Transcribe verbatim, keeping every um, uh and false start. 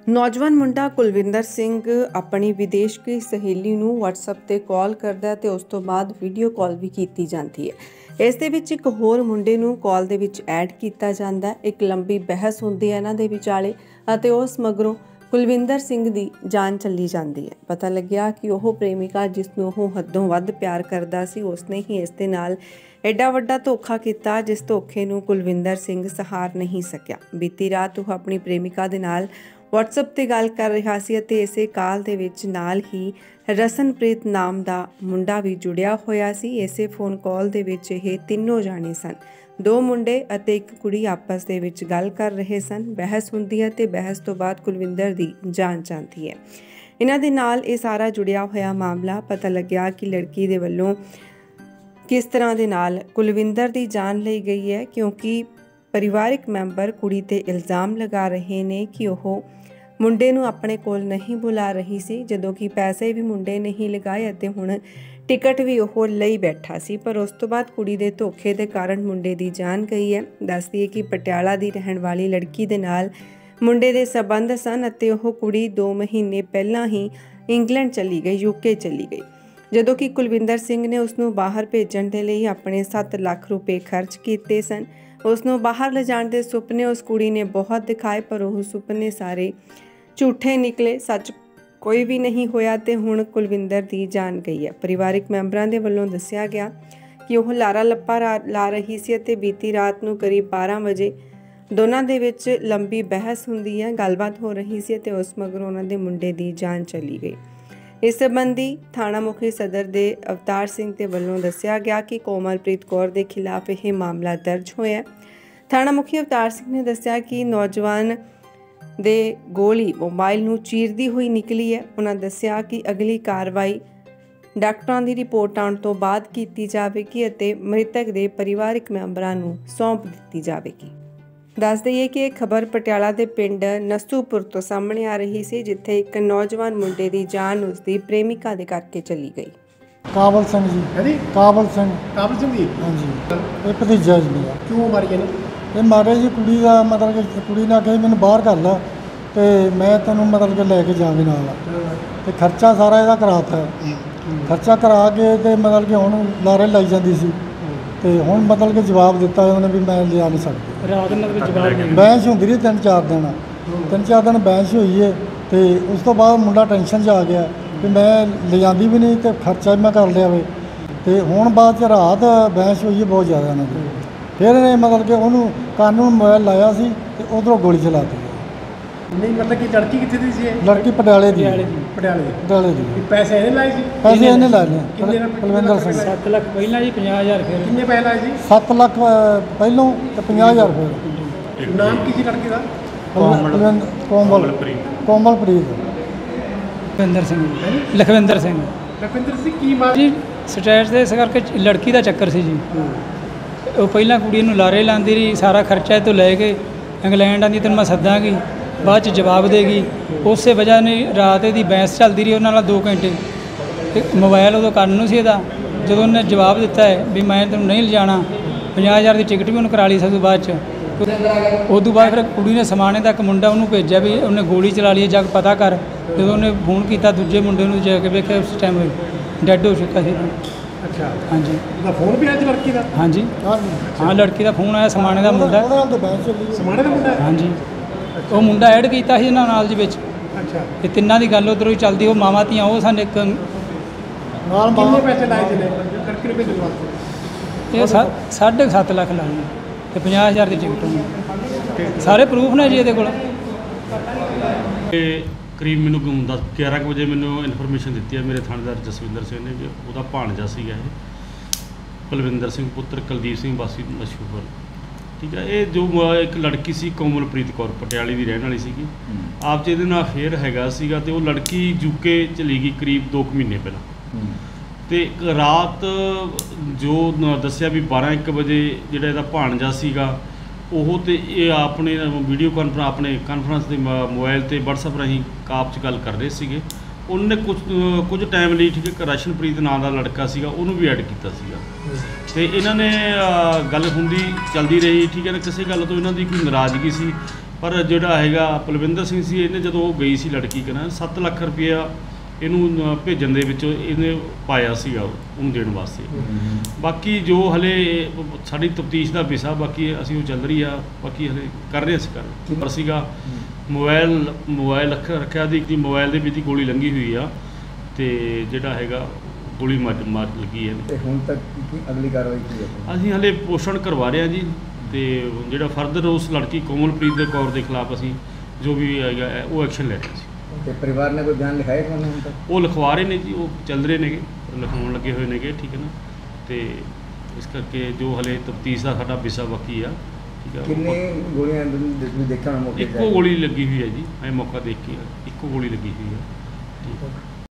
नौजवान मुंडा कुलविंदर सिंह अपनी विदेश की सहेली नूं WhatsApp ते कॉल करदा ते उस तो बाद वीडियो कॉल भी कीती जाती है। इस दे विच एक होर मुंडे नूं कॉल दे विच ऐड कीता जांदा। एक लंबी बहस हुंदी है इन्हां दे विचाले अते उस मगरों कुलविंदर सिंह दी जान चली जाती है। पता लग्या कि वह प्रेमिका जिसनूं वह हदों वध प्यार करदा सी उसने ही इस दे नाल एडा वड्डा धोखा किया जिस धोखे नूं कुलविंदर सिंह सहार नहीं सकिया। बीती रात वह अपनी प्रेमिका दे नाल WhatsApp ते गल कर रहा सी अते इसे काल दे विच नाल ही रसनप्रीत नाम दा मुंडा भी जुड़िया होया सी। इसे फोन कॉल दे विच ये तीनों जाने सन। दो मुंडे अते एक कुड़ी आपस दे विच गल कर रहे सन। बहस हुंदी है ते बहस तो बाद कुलविंदर दी जान जाती है। इन्हां दे नाल ये सारा जुड़िया होया मामला पता लग्या कि लड़की दे वल्लों किस तरह दे नाल कुलविंदर दी जान लई गई है, क्योंकि परिवारिक मैंबर कुड़ी ते इल्ज़ाम लगा रहे ने कि वह मुंडे नूं अपने कोल नहीं बुला रही सी, जदों कि पैसे भी मुंडे ने ही लगाए अते हुण टिकट भी वह लई बैठा सी। पर उस तो बाद कुड़ी दे धोखे दे कारण मुंडे दी जान गई है। दस दिए कि पटियाला दी रहण वाली लड़की दे नाल मुंडे दे संबंध सन अते वह कुड़ी दो महीने पहलां ही इंग्लैंड चली गई, यूके चली गई, जदों कि कुलविंदर सिंह ने उसनूं बाहर भेजण दे लई अपने सत्त लाख रुपए खर्च कीते सन। उसनूं बाहर ले जाण दे सुपने उस कुड़ी ने बहुत दिखाए, पर वह सुपने सारे झूठे निकले, सच कोई भी नहीं होया ते हुण कुलविंदर दी जान गई है। परिवारिक मैंबरां दे वल्लों दस्सिया गया कि वह लारा लप्पा ला रही सी अते बीती रात नूं करीब बारह बजे दोनां दे विच लंबी बहस हुंदी है, गलबात हो रही सी अते उस मगरों उन्हां दे मुंडे दी जान चली गई। इस संबंधी थाणा मुखी सदर दे अवतार सिंह दे वल्लों दस्सिया गया कि कोमलप्रीत कौर दे खिलाफ यह मामला दर्ज होया। थाणा मुखी अवतार सिंह ने दस्सिया कि नौजवान दे गोली मोबाइल नूं चीरदी हुई निकली है। उन्हां दस्सिया कि अगली कार्रवाई डॉक्टरां दी रिपोर्ट आउण तो बाद कीती जावेगी अते मृतक दे परिवारिक मैंबरां नूं सौंप दित्ती जावेगी। दस दईए कि एक खबर पटियाला दे पिंड नसूपुर तो सामने आ रही सी, जिथे एक नौजवान मुंडे दी जान उसदी प्रेमिका दे करके चली गई। काबल सिंह जी है जी काबल सिंह काबल सिंह जी हाँ जी ये भतीजा जी मेरा। क्यों मारी ने ये मारे जी कुड़ी का मतलब कि कुड़ी ने आखिया मैंने बाहर कर ला तो मैं तेन मतलब कि लैके जावे नाल ते खर्चा सारा इहदा कराता खर्चा करा के ते मतलब कि हुण लारे लाई जांदी सी ते हुण मतलब कि जवाब दिता उन्होंने भी मैं लिया नहीं सकती। रात में जवाब बहस होंदी रही तीन चार दिन तीन चार दिन बहस हुई है तो उस तो बाद मुंडा टेंशन च आ गया कि मैं ले जाती भी नहीं तो खर्चा भी मैं कर लिया वे तो हुण बाद च रात बहस हुई है बहुत ज़्यादा इन्होंने। फिर इन्हें मतलब कि उन्होंने कानून मोबाइल लाया सी ते उधरों गोली चला दी। नहीं मतलब कि लड़की कितने दी सी? लड़की पटियाले दी पटियाले पटियाले दी। पैसे इन्हें लाए सी? पैसे इन्हें लाए ने कुलविंदर सिंह सत्त लाख पहला जी पचास हज़ार फिर कितने पैसे लाए जी? सत्त लाख पहलों तो पचास हज़ार फिर। नाम की सी लड़की का? कोमल कोमलप्रीत लखविंदर सिंह लखविंदर सिंह लखविंदर सिंह की मार जी ਸਟੇਟ ਦੇ ਇਸ ਕਰਕੇ ਲੜਕੀ ਦਾ ਚੱਕਰ ਸੀ ਜੀ। ਉਹ ਪਹਿਲਾਂ ਕੁੜੀ ਨੂੰ ਲਾਰੇ ਲਾਉਂਦੀ ਰਹੀ, ਸਾਰਾ ਖਰਚਾ ਇਹ ਤੋਂ ਲੈ ਕੇ ਇੰਗਲੈਂਡ ਆਂਦੀ ਤੈਨੂੰ ਮੈਂ ਸੱਦਾਂਗੀ, ਬਾਅਦ 'ਚ ਜਵਾਬ ਦੇਗੀ। ਉਸੇ ਵਜ੍ਹਾ ਨੇ ਰਾਤ ਇਹਦੀ ਬਹਿਸ ਚੱਲਦੀ ਰਹੀ ਉਹਨਾਂ ਨਾਲ ਦੋ ਘੰਟੇ ਤੇ ਮੋਬਾਈਲ ਉਦੋਂ ਕੰਨ ਨੂੰ ਸੀ ਇਹਦਾ। ਜਦੋਂ ਉਹਨੇ ਜਵਾਬ ਦਿੱਤਾ ਹੈ ਵੀ ਮੈਂ ਤੈਨੂੰ ਨਹੀਂ ਲਿਜਾਣਾ, ਪੰਜਾਹ ਹਜ਼ਾਰ ਦੀ ਟਿਕਟ ਵੀ ਉਹਨੂੰ ਕਰਾ ਲਈ ਸਭ ਤੋਂ ਬਾਅਦ 'ਚ। ਉਸ ਤੋਂ ਬਾਅਦ ਫਿਰ ਕੁੜੀ ਨੇ ਸਮਾਣੇ ਦਾ ਇੱਕ ਮੁੰਡਾ ਉਹਨੂੰ ਭੇਜਿਆ ਵੀ ਉਹਨੇ ਗੋਲੀ ਚਲਾ ਲਈ, ਜੱਗ ਪਤਾ ਕਰ। ਜਦੋਂ ਉਹਨੇ ਫੋਨ ਕੀਤਾ ਦੂਜੇ ਮੁੰਡੇ ਨੂੰ ਜਾ ਕੇ ਵੇਖਿਆ ਉਸ ਟਾਈਮ ਡੈਡ ਹੋ ਚੁੱਕਾ ਸੀ। अच्छा हाँ जी ਉਹਦਾ ਫੋਨ ਵੀ ਆਇਆ ਲੜਕੀ ਦਾ? हाँ जी हाँ लड़की का फोन आया समाने का मुंडा ਸਮਾਣੇ ਦਾ ਮੁੰਡਾ? हाँ जी वो मुंडा ऐड किया ਸੀ ਇਹਨਾਂ ਨਾਲ ਜੀ ਵਿੱਚ। ਅੱਛਾ ਤੇ ਤਿੰਨਾਂ ਦੀ ਗੱਲ ਉਧਰੋਂ ਹੀ ਚੱਲਦੀ। ਉਹ ਮਾਵਾਂ ਧੀਆਂ ਉਹ ਸਾਨੂੰ ਇੱਕ ਨਾਲ ਕਿੰਨੇ ਪੈਸੇ ਲਾਏ ਜੀ ਨੇ ਲੜਕੀ ਨੂੰ ਭੇਜਣ ਵਾਸਤੇ? ਇਹ ਸਾ- ਸਾਢੇ ਸੱਤ ਲੱਖ ਲਾਏ ਤੇ ਪੰਜਾਹ ਹਜ਼ਾਰ ਦੀ ਟਿਕਟ ਹੋਣੀ। ਸਾਰੇ ਪ੍ਰੂਫ ਨੇ ਜੀ ਇਹਦੇ ਕੋਲ। ਕਰੀਬ ਮੈਨੂੰ ਦਸ ਗਿਆਰਾਂ ਕੁ ਵਜੇ ਮੈਨੂੰ ਇਨਫੋਰਮੇਸ਼ਨ ਦਿੱਤੀ ਹੈ ਮੇਰੇ ਥਾਣੇਦਾਰ ਜਸਵਿੰਦਰ ਸਿੰਘ ਨੇ ਵੀ ਉਹਦਾ ਭਾਣਜਾ ਸੀਗਾ ਇਹ ਕੁਲਵਿੰਦਰ ਸਿੰਘ ਪੁੱਤਰ ਕੁਲਦੀਪ ਸਿੰਘ ਵਾਸੀ ਮਸ਼ਹੂਰ। ਠੀਕ ਹੈ, ਇਹ ਜੋ ਇੱਕ ਲੜਕੀ ਸੀ ਕੋਮਲਪ੍ਰੀਤ ਕੌਰ ਪਟਿਆਲੇ ਦੀ ਰਹਿਣ ਵਾਲੀ ਸੀਗੀ। ਆਪ 'ਚ ਇਹਦੇ ਨਾਲ ਅਫੇਅਰ ਹੈਗਾ ਸੀਗਾ ਤੇ ਉਹ ਲੜਕੀ ਯੂਕੇ ਚਲੀ ਗਈ ਕਰੀਬ ਦੋ ਕੁ ਮਹੀਨੇ ਪਹਿਲਾਂ। ਤੇ ਰਾਤ ਜੋ ਦੱਸਿਆ ਵੀ ਬਾਰਾਂ ਇੱਕ ਵਜੇ ਜਿਹੜਾ ਇਹਦਾ ਭਾਣਜਾ ਸੀਗਾ ਉਹ ਤੇ ਇਹ ਆਪਣੇ ਵੀਡੀਓ ਕਾਨਫਰੰਸ ਆਪਣੇ ਕਾਨਫਰੰਸ ਦੇ ਮੋਬਾਈਲ ਤੇ WhatsApp ਰਾਹੀਂ ਕਾਪ 'ਚ ਗੱਲ ਕਰ ਰਹੇ ਸੀਗੇ। ਉਹਨੇ ਕੁਝ ਕੁਝ ਟਾਈਮ ਲਈ ਠੀਕ ਹੈ ਰਸ਼ਨਪ੍ਰੀਤ ਨਾਂ ਦਾ ਲੜਕਾ ਸੀਗਾ ਉਹਨੂੰ ਵੀ ਐਡ ਕੀਤਾ ਸੀਗਾ ਤੇ ਇਹਨਾਂ ਨੇ ਗੱਲ ਹੁੰਦੀ ਚੱਲਦੀ ਰਹੀ। ਠੀਕ ਹੈ ਨਾ, ਕਿਸੇ ਗੱਲ ਤੋਂ ਇਹਨਾਂ ਦੀ ਕੋਈ ਨਾਰਾਜ਼ਗੀ ਸੀ ਪਰ ਜਿਹੜਾ ਹੈਗਾ ਪਲਵਿੰਦਰ ਸਿੰਘ ਸੀ, ਇਹਨੇ ਜਦੋਂ ਉਹ ਗਈ ਸੀ ਲੜਕੀ ਕਨਾ ਸੱਤ ਲੱਖ ਰੁਪਇਆ ਇਹਨੂੰ ਅ, ਭੇਜਣ ਦੇ ਵਿੱਚ ਇਹਨੇ ਪਾਇਆ ਸੀਗਾ ਉਹਨੂੰ ਦੇਣ ਵਾਸਤੇ। ਬਾਕੀ ਜੋ ਹਲੇ ਸਾਡੀ ਤਫਤੀਸ਼ ਦਾ ਵਿਸ਼ਾ, ਬਾਕੀ ਅਸੀਂ ਉਹ ਚੱਲ ਰਹੀ ਆ, ਬਾਕੀ ਹਲੇ ਕਰ ਰਹੇ ਅਸੀਂ ਕਰ ਪਰ ਸੀਗਾ ਮੋਬਾਈਲ ਮੋਬਾਈਲ ਰੱਖ ਰੱਖਿਆ ਦੀ ਦੀ ਮੋਬਾਈਲ ਦੇ ਵਿੱਚ ਹੀ ਗੋਲੀ ਲੰਗੀ ਹੋਈ ਆ ਤੇ ਜਿਹੜਾ ਹੈਗਾ ਗੋਲੀ ਮਾਰ ਮਾਰ ਲੱਗੀ ਹੈ। ਤੇ ਹੁਣ ਤੱਕ ਕੀ ਕੀ ਅਗਲੀ ਕਾਰਵਾਈ ਕੀ ਹੈ? ਅਸੀਂ ਹਲੇ ਪੋਸ਼ਣ ਕਰਵਾ ਰਹੇ ਹਾਂ ਜੀ, ਤੇ ਜਿਹੜਾ ਫਰਦਰ ਉਸ ਲੜਕੀ ਕੋਮਲਪ੍ਰੀਤ ਦੇ ਕੌਰ ਦੇ ਖਿਲਾਫ ਅਸੀਂ ਜੋ ਵੀ ਹੈਗਾ ਹੈ, ਉਹ ਐਕਸ਼ਨ ਲੈ ਰਹੇ ਸੀ। ਤੇ ਪਰਿਵਾਰ ਨੇ ਕੋਈ ਬਿਆਨ ਲਿਖਾਇਆ ਤੁਹਾਨੂੰ ਹੁਣ ਤੱਕ? ਉਹ ਲਿਖਵਾ ਰਹੇ ਨੇ ਜੀ, ਉਹ ਚੱਲ ਰਹੇ ਨੇਗੇ, ਲਿਖਾਉਣ ਲੱਗੇ ਹੋਏ ਨੇਗੇ, ਠੀਕ ਹੈ ਨਾ। ਤੇ ਇਸ ਕਰਕੇ ਜੋ ਹਲੇ ਤਫਤੀਸ਼ ਦਾ ਸਾਡਾ ਵਿਸ਼ਾ ਬਾਕੀ ਆ, ਠੀਕ ਆ। ਕਿੰਨੇ ਗੋਲੀਆਂ ਤੁਸੀਂ ਦੇਖਿਆ ਹੋਣਾ ਮੌਕੇ ਤੇ? ਇੱਕੋ ਗੋਲੀ ਲੱਗੀ ਹੋਈ ਹੈ ਜੀ, ਐ ਮੌਕਾ ਦੇਖ ਕੇ ਇੱਕੋ ਗੋਲੀ ਲੱਗੀ ਹੋਈ ਹੈ, ਠੀਕ ਹੈ।